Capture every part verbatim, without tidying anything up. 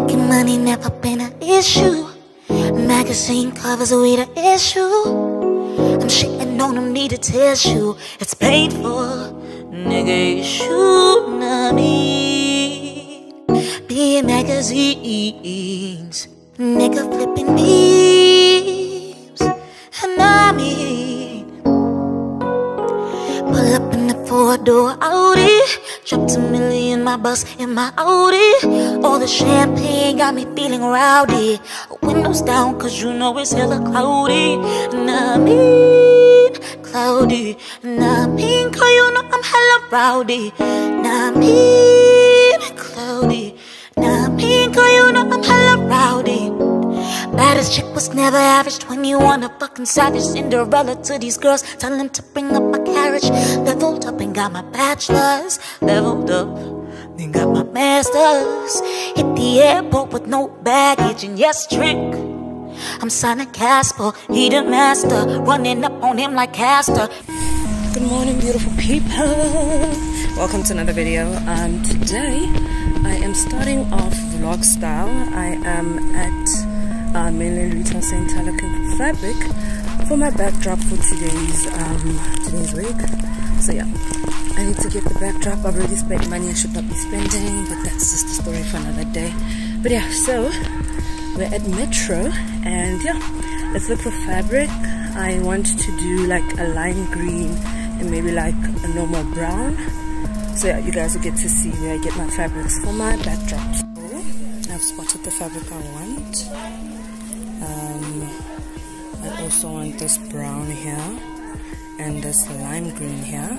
Making money never been an issue. Magazine covers we the issue. I'm shitting on them, need a tissue. It's paid for, nigga, issue, not me. Being magazines, nigga flipping beams, and I mean, pull up in the four-door Audi, dropped a million my bus in my Audi. All the champagne got me feeling rowdy. Windows down cause you know it's hella cloudy. And I mean, cloudy. And I mean, cause you know I'm hella rowdy. And I mean, cloudy. And I mean, cause you know I'm hella rowdy. Baddest chick was never average. twenty-one, a fucking savage Cinderella to these girls. Tell them to bring up my carriage. Leveled up and got my bachelor's. Leveled up, then got my master's. Hit the airport with no baggage. And yes, trick, I'm signing Casper. He the master, running up on him like Castor. Good morning, beautiful people. Welcome to another video. Um, today I am starting off vlog style. I am at Uh, mainland retail center looking for fabric for my backdrop for today's um today's week. So yeah, I need to get the backdrp. I've already spent money I should not be spending, but that's just a story for another day. But yeah, so we're at Metro and yeah, let's look for fabric. I want to do like a lime green and maybe like a normal brown. So yeah, you guys will get to see where I get my fabrics for my backdrops. I've spotted the fabric I want. Um, I also want this brown here and this lime green here.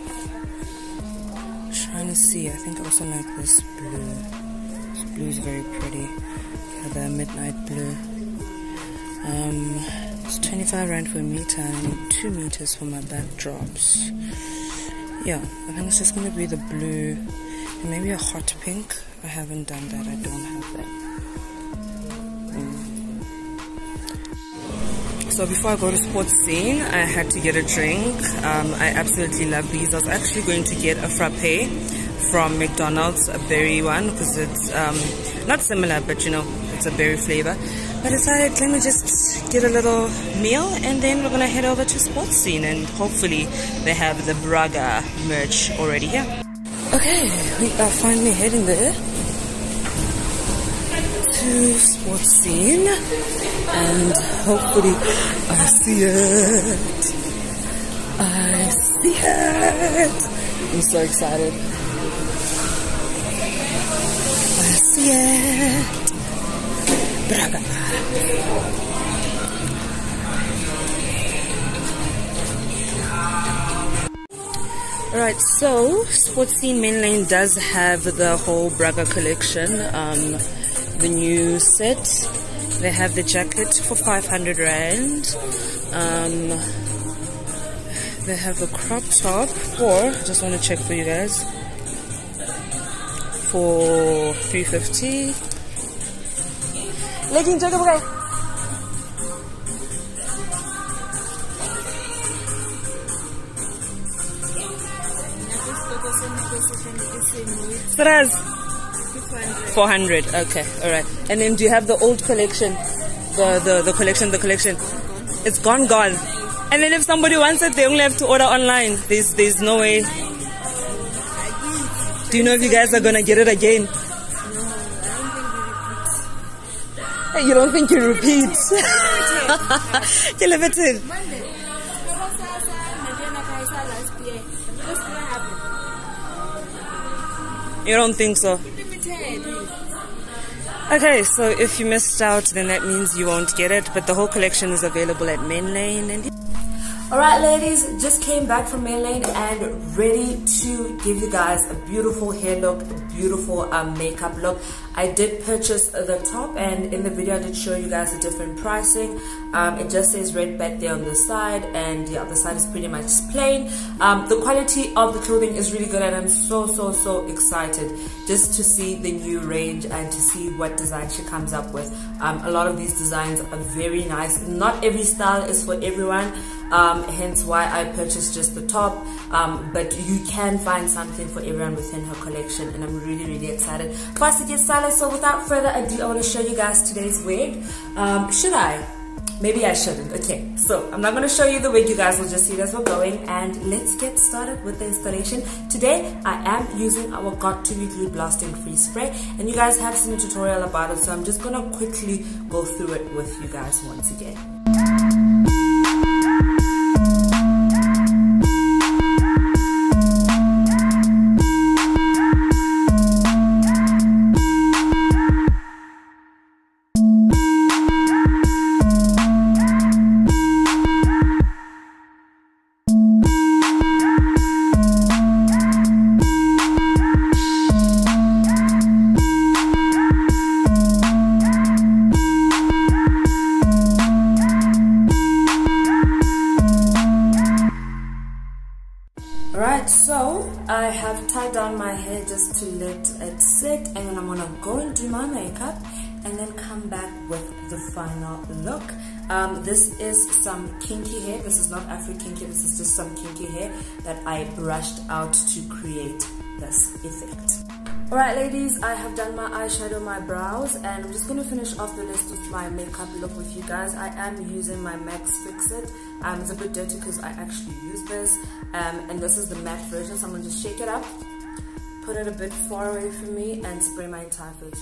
Trying to see, I think I also like this blue. This blue is very pretty. The midnight blue. Um, it's twenty-five rand for a meter. I need two meters for my backdrops. Yeah, I think it's just gonna be the blue and maybe a hot pink. I haven't done that. I don't have that. So before I go to sports scene, I had to get a drink. Um, I absolutely love these. I was actually going to get a frappe from McDonald's, a berry one, because it's um, not similar, but you know, it's a berry flavor. But I decided, let me just get a little meal and then we're gonna head over to sports scene and hopefully they have the Braga merch already here. Okay, we are finally heading there to sports scene and hopefully I see it. I see it. I'm so excited. I see it. Braga. Alright, so sports scene main lane does have the whole Braga collection. Um, the new set. They have the jacket for five hundred rand. Um, they have the crop top for, just want to check for you guys, for three fifty. Legging jacket, okay. four hundred. Okay, all right. And then do you have the old collection, the the the collection, the collection? It's gone, gone. And then if somebody wants it, they only have to order online. There's there's no way. Do you know if you guys are gonna get it again? You don't think you repeat? You're limited. You don't think so? Okay, so if you missed out, then that means you won't get it. But the whole collection is available at Main Lane. And alright ladies, just came back from Main Lane and ready to give you guys a beautiful hair look, a beautiful um, makeup look. I did purchase the top, and in the video I did show you guys the different pricing. Um, it just says red back there on the side, and the other side is pretty much plain. Um, the quality of the clothing is really good, and I'm so so so excited just to see the new range and to see what design she comes up with. Um, a lot of these designs are very nice. Not every style is for everyone. um, hence why I purchased just the top, um, but you can find something for everyone within her collection, and I'm really really excited for us to get started. So without further ado, I want to show you guys today's wig. Um, should I? Maybe I shouldn't. Okay, so I'm not going to show you the wig, you guys will just see it as we're going, and let's get started with the installation. Today I am using our Got To Be Glue Blasting Free Spray, and you guys have seen a tutorial about it, so I'm just going to quickly go through it with you guys once again. Alright, so I have tied down my hair just to let it sit, and then I'm gonna go and do my makeup and then come back with the final look. Um, this is some kinky hair. This is not afro kinky, this is just some kinky hair that I brushed out to create this effect. Alright ladies, I have done my eyeshadow, my brows, and I'm just going to finish off the list with my makeup look with you guys. I am using my Max Fix It. Um, it's a bit dirty because I actually use this, um, and this is the matte version, so I'm going to just shake it up, put it a bit far away from me, and spray my entire face.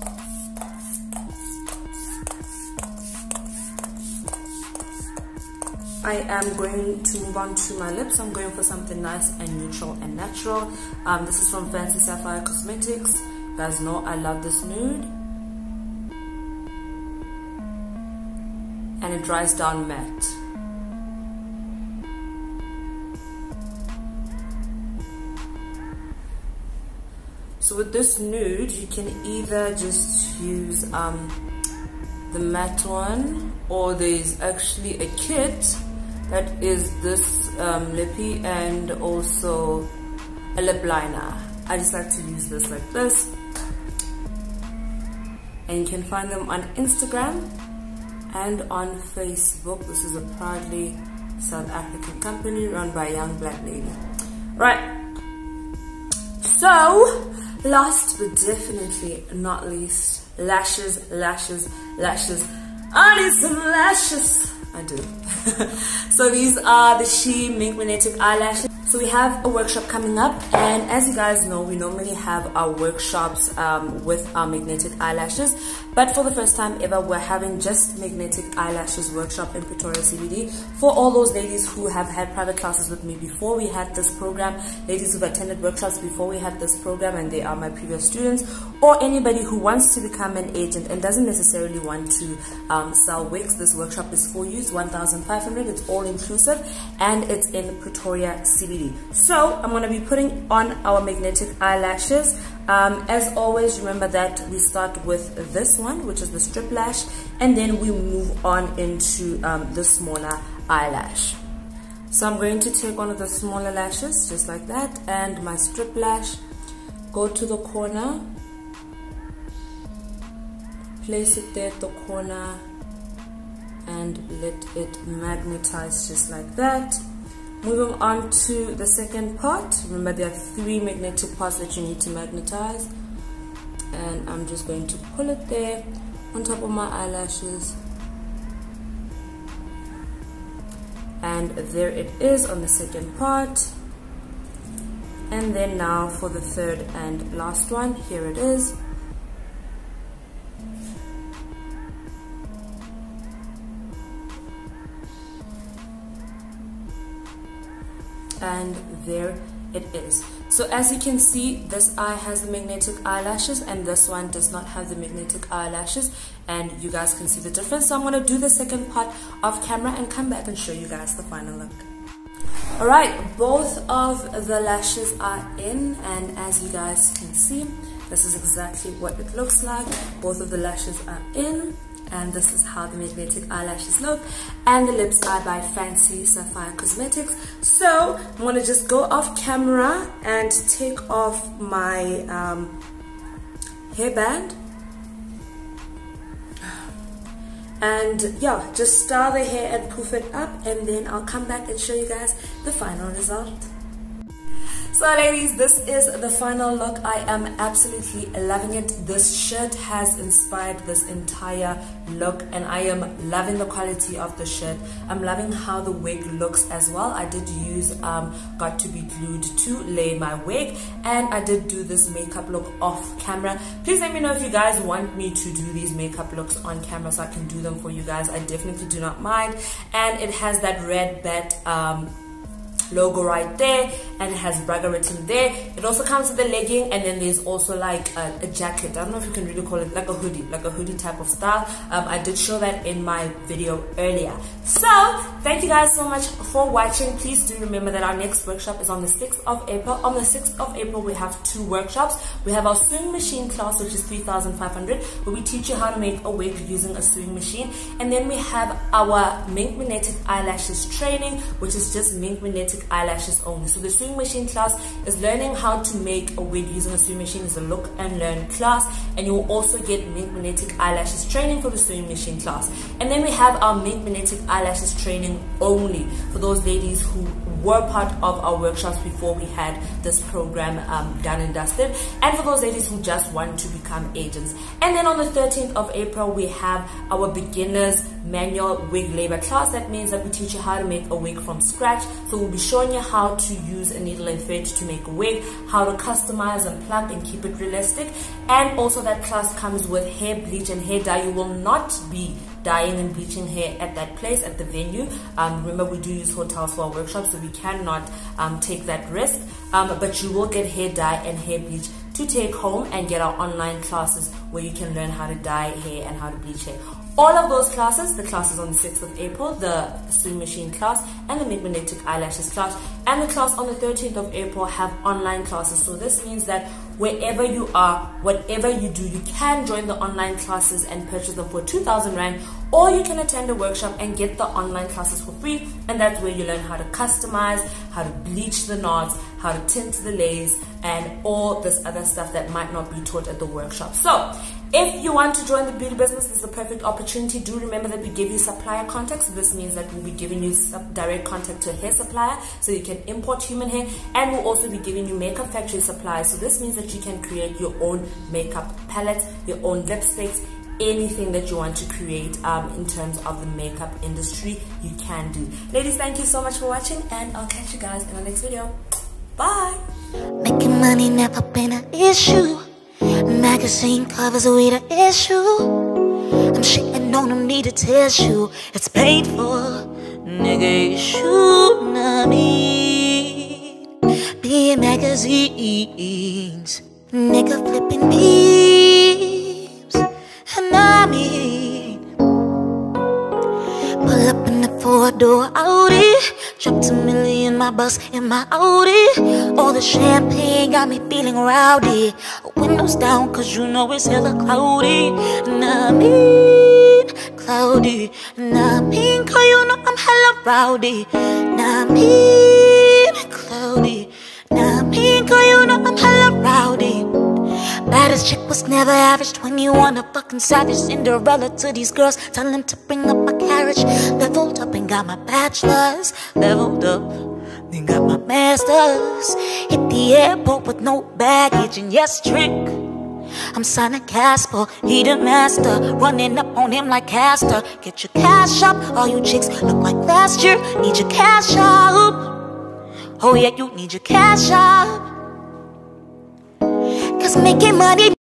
I am going to move on to my lips. I'm going for something nice and neutral and natural. Um, this is from Fancy Sapphire Cosmetics. You guys know I love this nude. And it dries down matte. So with this nude, you can either just use um, the matte one, or there's actually a kit that is this um, lippy and also a lip liner. I just like to use this like this, and you can find them on Instagram and on Facebook. This is a proudly South African company run by a young black lady. Right, so last but definitely not least, lashes, lashes, lashes. I need some lashes. I do. So these are the She Mink Magnetic Eyelashes. So we have a workshop coming up, and as you guys know, we normally have our workshops um, with our magnetic eyelashes, but for the first time ever, we're having just magnetic eyelashes workshop in Pretoria C B D. For all those ladies who have had private classes with me before we had this program, ladies who've attended workshops before we had this program and they are my previous students, or anybody who wants to become an agent and doesn't necessarily want to um, sell wigs, this workshop is for you. It's one thousand five hundred dollars, it's all inclusive, and it's in Pretoria C B D. So I'm going to be putting on our magnetic eyelashes. Um, as always, remember that we start with this one, which is the strip lash, and then we move on into um, the smaller eyelash. So I'm going to take one of the smaller lashes just like that, and my strip lash, go to the corner, place it there at the corner, and let it magnetize just like that. Moving on to the second part. Remember, there are three magnetic parts that you need to magnetize, and I'm just going to pull it there on top of my eyelashes, and there it is on the second part. And then now for the third and last one, here it is. And there it is. So as you can see, this eye has the magnetic eyelashes and this one does not have the magnetic eyelashes, and you guys can see the difference. So I'm going to do the second part off camera and come back and show you guys the final look. Alright, both of the lashes are in, and as you guys can see, this is exactly what it looks like. Both of the lashes are in, and this is how the magnetic eyelashes look. And the lips are by Fancy Sapphire Cosmetics. So I'm going to just go off camera and take off my um, hairband, and yeah, just style the hair and poof it up, and then I'll come back and show you guys the final result. So ladies, this is the final look. I am absolutely loving it. This shirt has inspired this entire look, and I am loving the quality of the shirt. I'm loving how the wig looks as well. I did use um, Got to Be Glued to lay my wig, and I did do this makeup look off camera. Please let me know if you guys want me to do these makeup looks on camera so I can do them for you guys. I definitely do not mind. And it has that red bat um, logo right there, and it has Braga written there. It also comes with a legging, and then there's also like a, a jacket. I don't know if you can really call it like a hoodie, like a hoodie type of style. um, I did show that in my video earlier. So thank you guys so much for watching. Please do remember that our next workshop is on the sixth of April. On the sixth of April we have two workshops. We have our sewing machine class, which is three thousand five hundred, where we teach you how to make a wig using a sewing machine. And then we have our mink magnetic eyelashes training, which is just mink magnetic eyelashes only. So the sewing machine class is learning how to make a wig using a sewing machine. Is a look and learn class, and you will also get mink magnetic eyelashes training for the sewing machine class. And then we have our mink magnetic eyelashes training only for those ladies who were part of our workshops before we had this program um, done and dusted, and for those ladies who just want to become agents. And then on the thirteenth of April we have our beginners manual wig labor class. That means that we teach you how to make a wig from scratch. So we'll be showing you how to use a needle and thread to make a wig, how to customize and plug and keep it realistic. And also that class comes with hair bleach and hair dye. You will not be dyeing and bleaching hair at that place, at the venue. Um, remember, we do use hotels for our workshops, so we cannot um, take that risk. Um, but you will get hair dye and hair bleach to take home, and get our online classes where you can learn how to dye hair and how to bleach hair. All of those classes, the classes on the sixth of April, the sewing machine class and the mink magnetic eyelashes class, and the class on the thirteenth of April have online classes. So this means that wherever you are, whatever you do, you can join the online classes and purchase them for two thousand rand, or you can attend a workshop and get the online classes for free. And that's where you learn how to customize, how to bleach the knots, how to tint the lace, and all this other stuff that might not be taught at the workshop. So if you want to join the beauty business, this is the perfect opportunity. Do remember that we give you supplier contacts. This means that we'll be giving you direct contact to a hair supplier so you can import human hair, and we'll also be giving you makeup factory supplies. So this means that you can create your own makeup palettes, your own lipsticks, anything that you want to create um, in terms of the makeup industry, you can do. Ladies, thank you so much for watching, and I'll catch you guys in the next video. Bye. Making money never been an issue. Magazine covers we the issue. I'm shitting on them, need a tissue. It's paid for, nigga, issue. Nah, me being magazines, nigga flipping beams. And I mean, pull up in the four-door Audi, dropped a million my bus in my Audi. All the champagne got me feeling rowdy. Windows down cause you know it's hella cloudy. And I mean, cloudy. And I mean, cause you know I'm hella rowdy. And I mean, cloudy. And I mean, cause you know I'm hella rowdy. Baddest chick was never average. twenty-one, a fucking savage Cinderella to these girls. Tell them to bring up my carriage. Leveled up and got my bachelor's. Leveled up, then got my master's. Hit the airport with no baggage, and yes, trick, I'm signing Casper, he the master. Running up on him like Castor. Get your cash up, all you chicks look like last year. Need your cash up. Oh yeah, you need your cash up. Cause making money